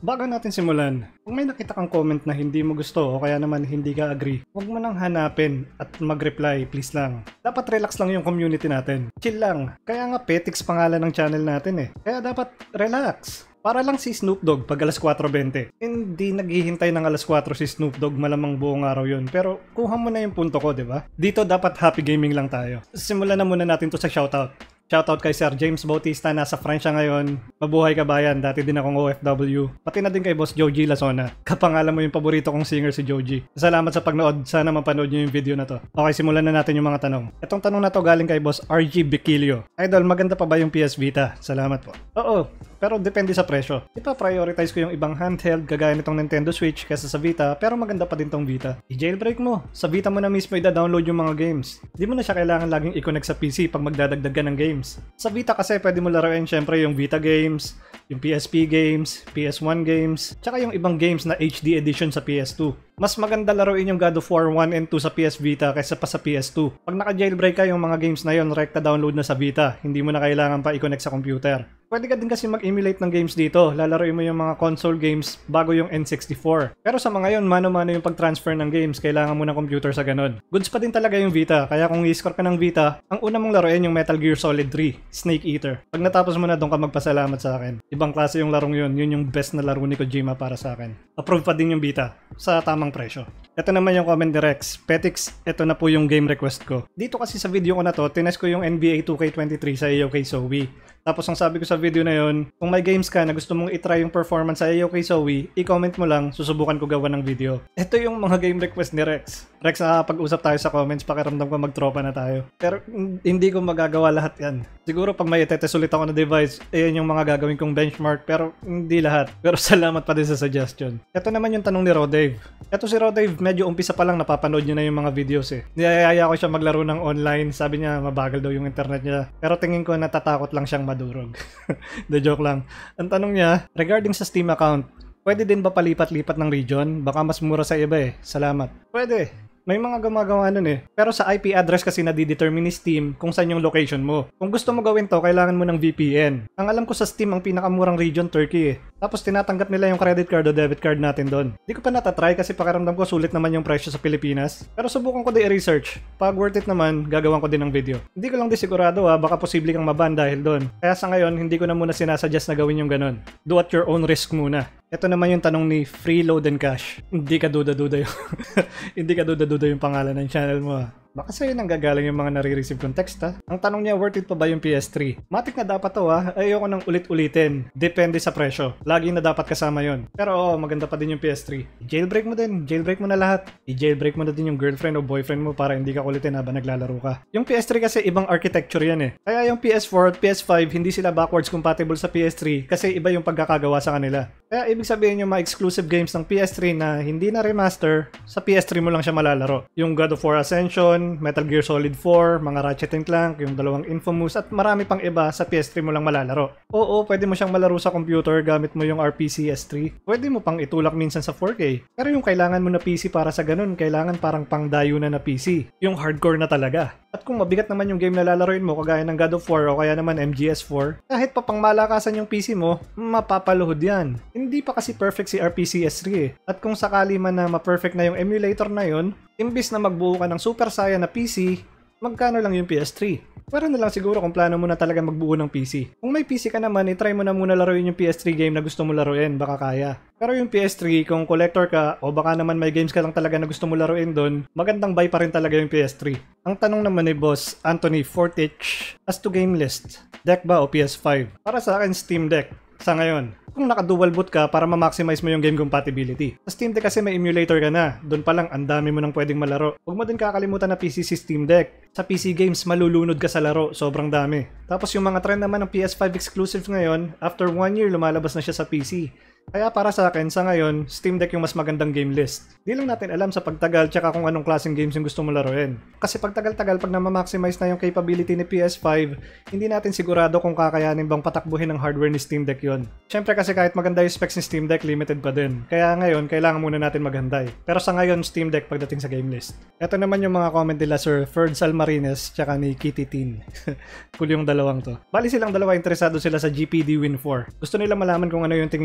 Bago natin simulan, kung may nakita kang comment na hindi mo gusto o kaya naman hindi ka agree, huwag mo nang hanapin at mag-reply, please lang. Dapat relax lang yung community natin. Chill lang. Kaya nga Petix pangalan ng channel natin eh. Kaya dapat relax. Para lang si Snoop Dogg pag alas 4:20. Hindi naghihintay ng alas 4 si Snoop Dogg, malamang buong araw yun. Pero kuha mo na yung punto ko, di ba? Dito dapat happy gaming lang tayo. Simulan na muna natin to sa shoutout. Shoutout kay Sir James Bautista, nasa France siya ngayon. Mabuhay ka bayan, dati din akong OFW. Pati na din kay Boss Joji Lasona. Kapangalan mo yung paborito kong singer si Joji. Salamat sa pagnood, sana mapanood nyo yung video na to. Okay, simulan na natin yung mga tanong. Itong tanong na to galing kay Boss RG Bikilio. Idol, maganda pa ba yung PS Vita? Salamat po. Oo, pero depende sa presyo. Ipa-prioritize ko yung ibang handheld kagaya nitong Nintendo Switch kaysa sa Vita, pero maganda pa din tong Vita. I-jailbreak mo. Sa Vita mo na mismo i-download yung mga games. Di mo na siya kailangan laging i-connect sa PC pag magdadagdag ka ng games. Sa Vita kasi pwede mo laruin syempre yung Vita games, yung PSP games, PS1 games, tsaka yung ibang games na HD edition sa PS2. Mas maganda laruin yung God of War 1 and 2 sa PS Vita kaysa pa sa PS2. Pag naka-jailbreak ka, yung mga games na yon rekta download na sa Vita, hindi mo na kailangan pa i-connect sa computer. Pwede ka din kasi mag-emulate ng games dito, lalaruin mo yung mga console games bago yung N64. Pero sa mga yon, mano-mano yung pag-transfer ng games, kailangan mo ng computer sa ganun. Goods pa din talaga yung Vita, kaya kung i-score ka ng Vita, ang una mong laruin yung Metal Gear Solid 3, Snake Eater. Pag natapos mo na, doon ka magpasalamat sa akin. Ibang klase yung larong yun yung best na laro ni Kojima para sa akin. Approve pa din yung Vita, sa tamang presyo. Ito naman yung comment ni Rex. Petix, ito na po yung game request ko. Dito kasi sa video ko na to, tinest ko yung NBA 2K23 sa AOK Zoe. Tapos ang sabi ko sa video na yon, kung may games ka na gusto mong itry yung performance sa AOK Zoe, i-comment mo lang, susubukan ko gawa ng video. Ito yung mga game request ni Rex. Rex, nakapag-usap tayo sa comments, pakiramdam ko magtropa na tayo. Pero hindi ko magagawa lahat yan. Siguro pag may itetest ulit ako na device, ayan yung mga gagawin kong benchmark, pero hindi lahat. Pero salamat pa din sa suggestion. Ito naman yung tanong ni Rodave. Ito si Rodave, medyo umpisa pa lang napapanood niya na yung mga videos eh. Niyayaya ko siya maglaro ng online, sabi niya mabagal daw yung internet niya. Pero tingin ko natatakot lang siyang madurog. The joke lang. Ang tanong niya, regarding sa Steam account, pwede din ba palipat-lipat ng region? Baka mas mura sa iba eh. Salamat. Pwede. May mga gumagawa nun eh. Pero sa IP address kasi nadidetermine ni Steam kung saan yung location mo. Kung gusto mo gawin to, kailangan mo ng VPN. Ang alam ko sa Steam, ang pinakamurang region, Turkey eh. Tapos tinatanggap nila yung credit card o debit card natin doon. Di ko pa natatry kasi pakiramdam ko sulit naman yung presyo sa Pilipinas. Pero subukan ko din i-research. Pag worth it naman, gagawan ko din ng video. Hindi ko lang di sigurado baka posible kang maban dahil doon. Kaya sa ngayon, hindi ko na muna sinasuggest na gawin yung ganun. Do at your own risk muna. Ito naman yung tanong ni Freeload and Cash. Hindi ka duda-duda yung hindi ka duda-duda yung pangalan ng channel mo. Baka sa'yo nang gagaling yung mga nare-receive kong text ha. Ang tanong niya, worth it pa ba yung PS3? Matik na dapat to ha. Ayoko nang ulit-ulitin. Depende sa presyo. Lagi na dapat kasama yon. Pero maganda pa din yung PS3. I-jailbreak mo din. Jailbreak mo na lahat. I-jailbreak mo na din yung girlfriend o boyfriend mo para hindi ka kulitin habang naglalaro ka. Yung PS3 kasi ibang architecture yan eh. Kaya yung PS4 at PS5 hindi sila backwards compatible sa PS3 kasi iba yung pagkakagawa sa kanila. Kaya ibig sabihin yung mga exclusive games ng PS3 na hindi na remaster, sa PS3 mo lang siya malalaro. Yung God of War Ascension, Metal Gear Solid 4, mga Ratchet & Clank, yung dalawang Infamous at marami pang iba sa PS3 mo lang malalaro. Oo, pwede mo siyang malaro sa computer gamit mo yung RPC S3. Pwede mo pang itulak minsan sa 4K. Pero yung kailangan mo na PC para sa ganun, kailangan parang pangdayo na PC. Yung hardcore na talaga. At kung mabigat naman yung game na lalaroin mo kagaya ng God of War o kaya naman MGS4, kahit pa pang malakasan yung PC mo, mapapaluhod yan. Hindi pa kasi perfect si RPC S3 eh. At kung sakali man na ma-perfect na yung emulator na yon, imbis na magbuo ka ng Super Saiyan na PC, magkano lang yung PS3? Pero na lang siguro kung plano mo na talaga magbuo ng PC. Kung may PC ka naman, itry mo na muna laruin yung PS3 game na gusto mo laruin, baka kaya. Pero yung PS3, kung collector ka, o baka naman may games ka lang talaga na gusto mo laruin doon, magandang buy pa rin talaga yung PS3. Ang tanong naman ni Boss Anthony Fortich, as to game list, deck ba o PS5? Para sa akin, Steam Deck. Sa ngayon, kung naka-dual boot ka para ma-maximize mo yung game compatibility. Sa Steam Deck kasi may emulator ka na. Doon pa lang, ang dami mo nang pwedeng malaro. Huwag mo din kakalimutan na PC si Steam Deck. Sa PC games, malulunod ka sa laro. Sobrang dami. Tapos yung mga trend naman ng PS5 exclusive ngayon, after 1 year, lumalabas na siya sa PC. Kaya para sa akin, sa ngayon, Steam Deck yung mas magandang game list. Di lang natin alam sa pagtagal tsaka kung anong klaseng games yung gusto mo laruin. Kasi pagtagal-tagal, pag na-maximize na yung capability ni PS5, hindi natin sigurado kung kakayanin bang patakbuhin ng hardware ni Steam Deck yon. Siyempre kasi kahit maganda yung specs ni Steam Deck, limited pa din. Kaya ngayon, kailangan muna natin maghanday. Pero sa ngayon, Steam Deck pagdating sa game list. Ito naman yung mga comment nila Sir Ferd Salmarines tsaka ni Kitty Teen. Cool yung dalawang to. Bali silang dalawa interesado sila sa GPD Win 4. Gusto nila malaman kung ano yung tingin ko sa Win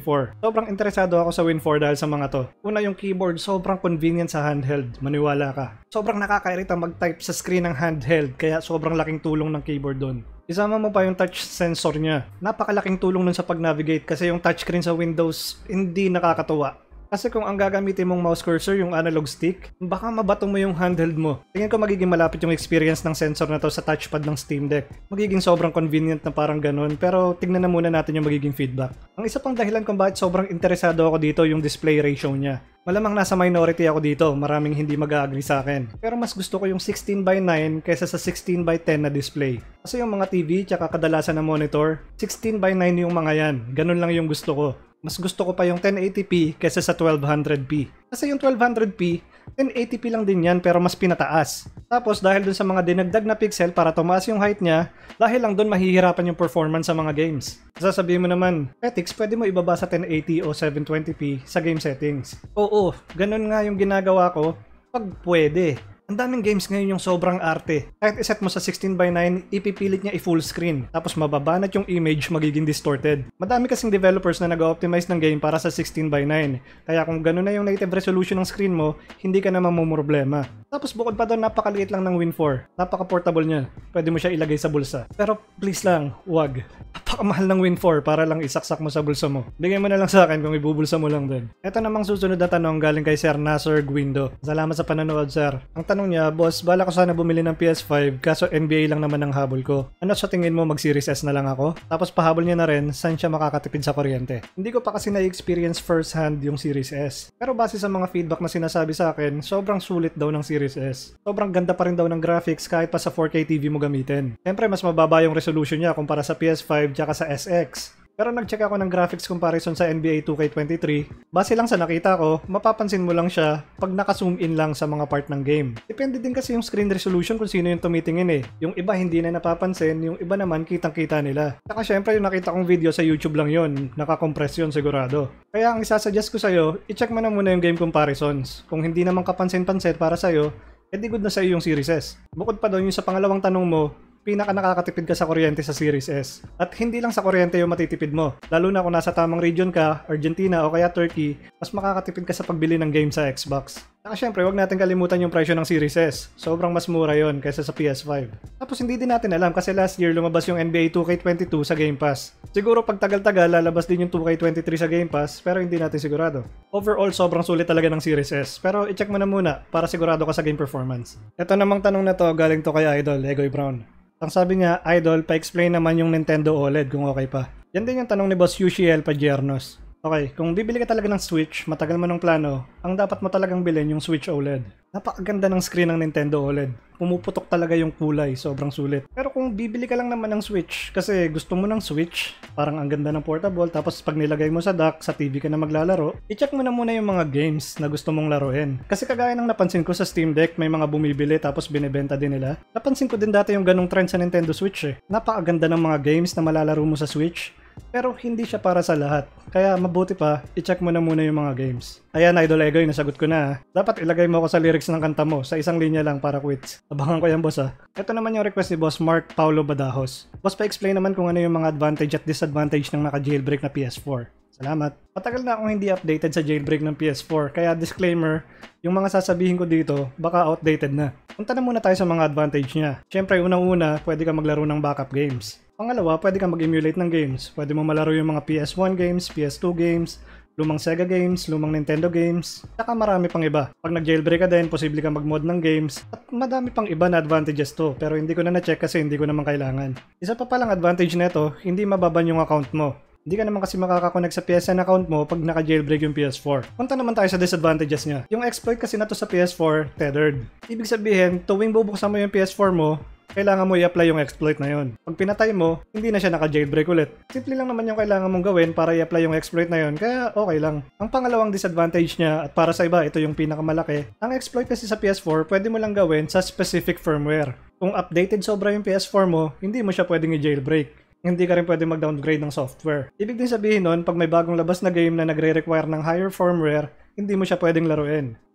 Win4. Sobrang interesado ako sa Win4 dahil sa mga to. Una, yung keyboard, sobrang convenient sa handheld, maniwala ka. Sobrang nakakairita mag-type sa screen ng handheld, kaya sobrang laking tulong ng keyboard doon. Isama mo pa yung touch sensor niya. Napakalaking tulong nun sa pag-navigate kasi yung touchscreen sa Windows hindi nakakatuwa. Kasi kung ang gagamitin mong mouse cursor yung analog stick, baka mabato mo yung handheld mo. Tingin ko magiging malapit yung experience ng sensor na to sa touchpad ng Steam Deck. Magiging sobrang convenient na parang ganun, pero tignan na muna natin yung magiging feedback. Ang isa pang dahilan kung bakit sobrang interesado ako dito yung display ratio niya. Malamang nasa minority ako dito, maraming hindi mag-agree sa akin. Pero mas gusto ko yung 16:9 kaysa sa 16:10 na display. Kasi yung mga TV tsaka kadalasan na monitor, 16:9 yung mga yan. Ganun lang yung gusto ko. Mas gusto ko pa yung 1080p kaysa sa 1200p. Kasi yung 1200p, 1080p lang din yan pero mas pinataas. Tapos dahil dun sa mga dinagdag na pixel para tumaas yung height niya, dahil lang dun mahihirapan yung performance sa mga games. Sasabihin mo naman, Petix, pwede mo ibaba sa 1080 o 720p sa game settings. Oo, ganun nga yung ginagawa ko pag pwede. Ang daming games ngayon yung sobrang arte. Kahit iset mo sa 16:9, ipipilit niya i-full screen. Tapos mababanat yung image, magiging distorted. Madami kasing developers na nag-optimize ng game para sa 16:9. Kaya kung gano'n na yung native resolution ng screen mo, hindi ka na mamumroblema. Tapos bukod pa doon, napakaliit lang ng Win4. Napaka-portable niya. Pwede mo siya ilagay sa bulsa. Pero please lang, wag. Napakamahal ng Win4 para lang isaksak mo sa bulsa mo. Bigay mo na lang sa akin kung ibubulsa mo lang din. Ito namang susunod na tanong galing kay Sir Nasser Guindo. Salamat sa panonood, sir. Ang tanong niya, boss, bala ko sana bumili ng PS5 kaso NBA lang naman ang habol ko. Ano sa tingin mo, mag-Series S na lang ako? Tapos pahabol niya na rin, saan siya makakatipid sa kuryente? Hindi ko pa kasi na-experience first hand yung Series S. Pero base sa mga feedback na sinasabi sa akin, sobrang sulit daw ng Series S. Sobrang ganda pa rin daw ng graphics kahit pa sa 4K TV mo gamitin. Siyempre, mas mababa yung resolution niya kumpara sa PS5 tsaka sa SX. Pero nag-check ako ng graphics comparison sa NBA 2K23. Base lang sa nakita ko, mapapansin mo lang siya pag naka-zoom in lang sa mga part ng game. Depende din kasi yung screen resolution kung sino yung tumitingin eh. Yung iba hindi na napapansin, yung iba naman kitang-kita nila. Saka syempre yung nakita kong video sa YouTube lang yon, naka-compress yun sigurado. Kaya ang isasuggest ko sa'yo, i-check mo na muna yung game comparisons. Kung hindi naman kapansin-pansin para sa'yo, edi good na sa'yo yung Series S. Bukod pa doon yung sa pangalawang tanong mo, pinaka nakakatipid ka sa kuryente sa Series S. At hindi lang sa kuryente yung matitipid mo. Lalo na kung nasa tamang region ka, Argentina o kaya Turkey, mas makakatipid ka sa pagbili ng game sa Xbox. Saka syempre, huwag natin kalimutan yung presyo ng Series S. Sobrang mas mura yon kaysa sa PS5. Tapos hindi din natin alam kasi last year lumabas yung NBA 2K22 sa Game Pass. Siguro pag tagal-tagal lalabas din yung 2K23 sa Game Pass pero hindi natin sigurado. Overall, sobrang sulit talaga ng Series S. Pero i-check mo na muna para sigurado ka sa game performance. Ito namang tanong na to galing to kay Idol, Egoy Brown. Ang sabi niya, Idol, pa-explain naman yung Nintendo OLED kung okay pa. Yan din yung tanong ni Boss Yushiel Padiernos. Okay, kung bibili ka talaga ng Switch, matagal mo ng plano, ang dapat mo talagang bilhin yung Switch OLED. Napakaganda ng screen ng Nintendo OLED. Pumuputok talaga yung kulay, sobrang sulit. Pero kung bibili ka lang naman ng Switch, kasi gusto mo ng Switch, parang ang ganda ng portable, tapos pag nilagay mo sa dock, sa TV ka na maglalaro, i-check mo na muna yung mga games na gusto mong laruin. Kasi kagaya ng napansin ko sa Steam Deck, may mga bumibili tapos binibenta din nila. Napansin ko din dati yung ganong trend sa Nintendo Switch eh. Napakaganda ng mga games na malalaro mo sa Switch. Pero hindi siya para sa lahat. Kaya mabuti pa, i-check mo na muna yung mga games. Ayan, Idol Egoy, nasagot ko na. Dapat ilagay mo ako sa lyrics ng kanta mo sa isang linya lang para quits. Abangan ko yan, boss ha. Ito naman yung request ni Boss Mark Paulo Badajos. Boss, pa-explain naman kung ano yung mga advantage at disadvantage ng naka-jailbreak na PS4. Salamat. Matagal na akong hindi updated sa jailbreak ng PS4, kaya disclaimer, yung mga sasabihin ko dito, baka outdated na. Punta na muna tayo sa mga advantage niya. Siyempre, unang-una, pwede ka maglaro ng backup games. Pangalawa, pwede kang mag-emulate ng games. Pwede mo malaro yung mga PS1 games, PS2 games, lumang Sega games, lumang Nintendo games, saka marami pang iba. Pag nag-jailbreak ka din, posible kang mag-mod ng games, at madami pang iba na advantages to, pero hindi ko na na-check kasi hindi ko naman kailangan. Isa pa palang advantage nito, hindi mababan yung account mo. Hindi ka naman kasi makakakonect sa PSN account mo pag naka-jailbreak yung PS4. Punta naman tayo sa disadvantages niya. Yung exploit kasi na to sa PS4, tethered. Ibig sabihin, tuwing bubuksan mo yung PS4 mo, kailangan mo i-apply yung exploit na yon. Pag pinatay mo, hindi na siya naka-jailbreak ulit. Simple lang naman yung kailangan mong gawin para i-apply yung exploit na yon, kaya okay lang. Ang pangalawang disadvantage niya, at para sa iba, ito yung pinakamalaki, ang exploit kasi sa PS4, pwede mo lang gawin sa specific firmware. Kung updated sobra yung PS4 mo, hindi mo siya pwedeng i-jailbreak. Hindi ka rin pwede mag-downgrade ng software. Ibig din sabihin nun, pag may bagong labas na game na nagre-require ng higher firmware, hindi mo siya pwedeng laruin.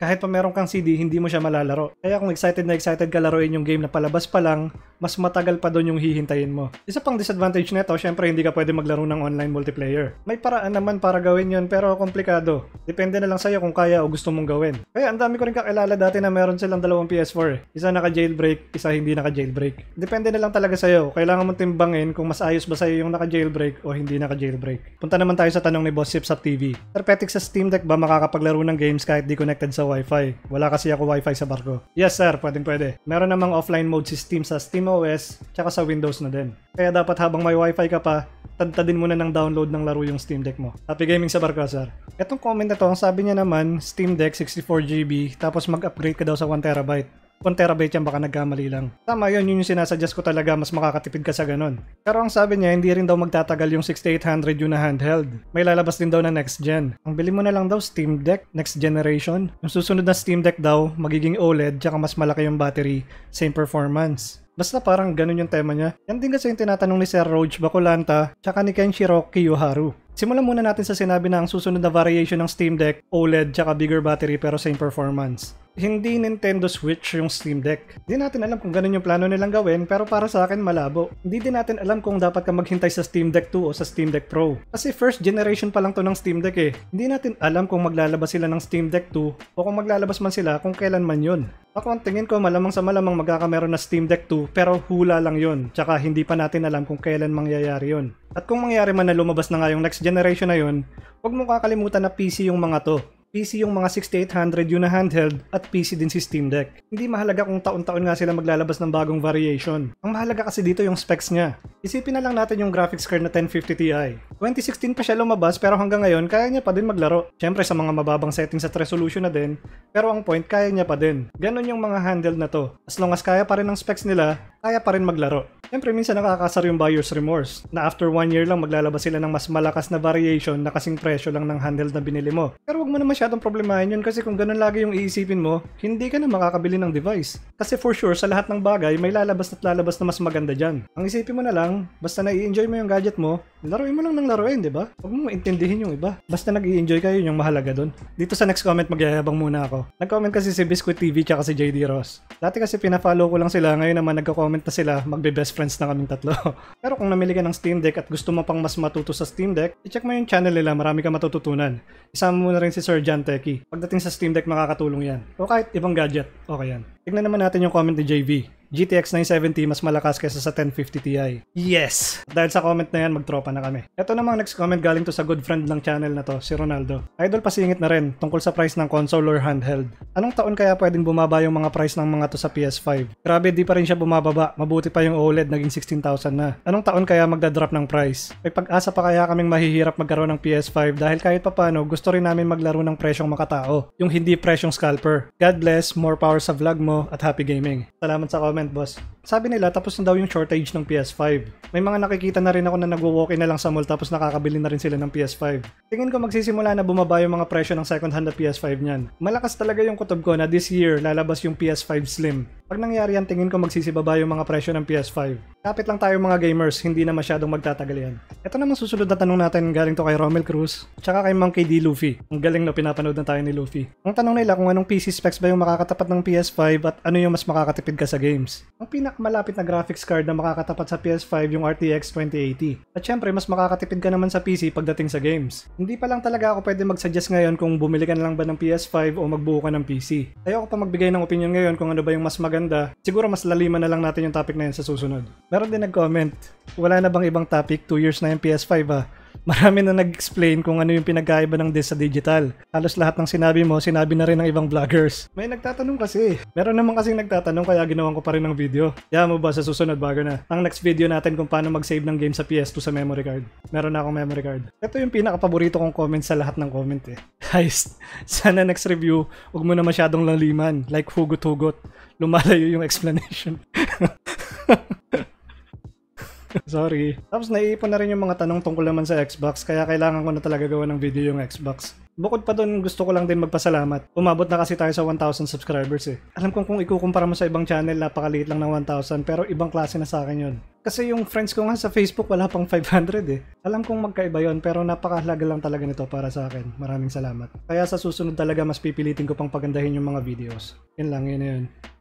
Kahit pa meron kang CD, hindi mo siya malalaro. Kaya kung excited na excited ka laruin yung game na palabas pa lang, mas matagal pa doon yung hihintayin mo. Isa pang disadvantage nito, syempre hindi ka pwede maglaro ng online multiplayer. May paraan naman para gawin yun pero komplikado. Depende na lang sa'yo kung kaya o gusto mong gawin. Kaya ang dami ko rin kakilala dati na meron silang dalawang PS4 eh. Isa naka-jailbreak, isa hindi naka-jailbreak. Depende na lang talaga sa'yo. Kailangan mong timbangin kung mas ayos ba sa'yo yung naka-jailbreak o hindi naka-jailbreak. Punta naman tayo sa tanong ni Boss Sipsap TV. Sir Petik, sa Steam Deck ba makakapaglaro ng games kahit di connected sa Wi-Fi? Wala kasi ako Wi-Fi sa barko. Yes sir, pwede. Meron namang offline mode si Steam sa SteamOS tsaka sa Windows na din. Kaya dapat habang may Wi-Fi ka pa, tadtadin mo na ng download ng laro yung Steam Deck mo. Happy gaming sa barko sir. Etong comment na to, ang sabi niya naman, Steam Deck 64GB tapos mag-upgrade ka daw sa 1TB. 1TB yan, baka nagkamali lang. Tama yun yung sinasuggest ko talaga, mas makakatipid ka sa ganun. Pero ang sabi niya, hindi rin daw magtatagal yung 6800 yun na handheld. May lalabas din daw na next gen. Ang bili mo na lang daw Steam Deck next generation. Yung susunod na Steam Deck daw, magiging OLED, tsaka mas malaki yung battery, same performance. Basta parang ganun yung tema niya. Yan din kasi yung tinatanong ni Sir Roach Bacolanta, tsaka ni Kenshiro Kiyoharu. Simulan muna natin sa sinabi na ang susunod na variation ng Steam Deck, OLED, tsaka bigger battery pero same performance. Hindi Nintendo Switch yung Steam Deck. Hindi natin alam kung ganun yung plano nilang gawin, pero para sa akin malabo. Hindi din natin alam kung dapat ka maghintay sa Steam Deck 2 o sa Steam Deck Pro. Kasi first generation pa lang to ng Steam Deck eh. Hindi natin alam kung maglalabas sila ng Steam Deck 2 o kung maglalabas man sila kung kailan man yun. Ako ang tingin ko malamang sa malamang magkakameron na Steam Deck 2 pero hula lang yun. Tsaka hindi pa natin alam kung kailan mangyayari yun. At kung mangyari man na lumabas na nga yung next generation na yun, huwag mo kakalimutan na PC yung mga to. PC yung mga 6800 yun na handheld at PC din si Steam Deck. Hindi mahalaga kung taon-taon nga sila maglalabas ng bagong variation. Ang mahalaga kasi dito yung specs niya. Isipin na lang natin yung graphics card na 1050 Ti. 2016 pa siya lumabas pero hanggang ngayon kaya niya pa din maglaro. Siyempre sa mga mababang settings at resolution na din, pero ang point kaya niya pa din. Ganon yung mga handheld na to. As long as kaya pa rin ang specs nila, kaya pa rin maglaro. Siyempre minsan nakakasar yung buyer's remorse na after 1 year lang maglalabas sila ng mas malakas na variation na kasing presyo lang ng handheld na binili mo. Pero wag mo na masyadong problemahin yun kasi kung ganun lagi yung iisipin mo, hindi ka na makakabili ng device. Kasi for sure sa lahat ng bagay may lalabas at lalabas na mas maganda dyan. Ang isipin mo na lang, basta na-i-enjoy mo yung gadget mo, laruin mo lang ng laruin, di ba? Huwag mo intindihin yung iba. Basta nag-i-enjoy kayo yung mahalaga dun. Dito sa next comment magyayabang muna ako. Nag-comment kasi si Biscuit TV tsaka si JD Ross. Dati kasi pina-follow ko lang sila, ngayon naman nagko-comment na sila, magbe-best friends na kaming tatlo. Pero kung namili ka ng Steam Deck at gusto mo pang mas matuto sa Steam Deck, i-check mo yung channel nila, marami ka matututunan. Isama mo na rin si Sir John Techie. Pagdating sa Steam Deck makakatulong yan. O kahit ibang gadget, okay yan. Tignan naman natin yung comment ni JV. GTX 970 mas malakas kaysa sa 1050 Ti. Yes! Dahil sa comment na yan, magtropa na kami. Ito namang next comment galing to sa good friend ng channel na to, si Ronaldo. Idol pasingit na rin tungkol sa price ng console or handheld. Anong taon kaya pwedeng bumaba yung mga price ng mga to sa PS5? Grabe, di pa rin siya bumababa. Mabuti pa yung OLED, naging 16,000 na. Anong taon kaya magdadrop ng price? May pag-asa pa kaya kaming mahihirap magkaroon ng PS5 dahil kahit papano gusto rin namin maglaro ng presyong makatao. Yung hindi presyong scalper. God bless, more power sa vlog mo at happy gaming. Salamat sa comment, boss. Sabi nila tapos na daw yung shortage ng PS5. May mga nakikita na rin ako na nagwo-walk-in na lang sa mall tapos nakakabili na rin sila ng PS5. Tingin ko magsisimula na bumaba yung mga presyo ng second hand na PS5 niyan. Malakas talaga yung kutob ko na this year lalabas yung PS5 Slim. Pag nangyari yan, tingin ko magsisibaba yung mga presyo ng PS5. Kapit lang tayo mga gamers, hindi na masyadong magtatagal yan. Ito naman susunod na tanong natin galing to kay Romel Cruz, tsaka kay Monkey D. Luffy. Ang galing na pinapanood na tayo ni Luffy. Ang tanong nila kung anong PC specs ba yung makakatapat ng PS5 at ano yung mas makakatipid ka sa games. Ang pinakamalapit na graphics card na makakatapat sa PS5 yung RTX 2080. At syempre, mas makakatipid ka naman sa PC pagdating sa games. Hindi pa lang talaga ako pwede mag-suggest ngayon kung bumili ka na lang ba ng PS5 o magbuo ka ng PC. Ayoko pa magbigay ng opinion ngayon kung ano ba yung mas maganda. Siguro mas laliman na lang natin yung topic na yun sa susunod. Meron din nag-comment, wala na bang ibang topic? 2 years na yung PS5 ah. Marami na nag-explain kung ano yung pinagkaiba ng disc sa digital. Halos lahat ng sinabi mo, sinabi na rin ng ibang vloggers. May nagtatanong kasi. Meron naman kasing nagtatanong kaya ginawan ko pa rin ng video. Kaya mo ba sa susunod bago na? Ang next video natin kung paano mag-save ng game sa PS2 sa memory card. Meron na akong memory card. Ito yung pinaka-paborito kong comment sa lahat ng comment eh. Guys, sana next review, huwag mo na masyadong laliman. Like hugot-hugot. Lumalayo yung explanation. Sorry. Tapos naiipon na rin yung mga tanong tungkol naman sa Xbox, kaya kailangan ko na talaga gawa ng video yung Xbox. Bukod pa doon, gusto ko lang din magpasalamat. Umabot na kasi tayo sa 1,000 subscribers eh. Alam kong kung ikukumpara mo sa ibang channel, napakaliit lang ng 1,000, pero ibang klase na sa akin yun. Kasi yung friends ko nga sa Facebook wala pang 500 eh. Alam kong magkaiba yon, pero napakahalaga lang talaga nito para sa akin. Maraming salamat. Kaya sa susunod talaga mas pipilitin ko pang pagandahin yung mga videos. Yun lang, yun.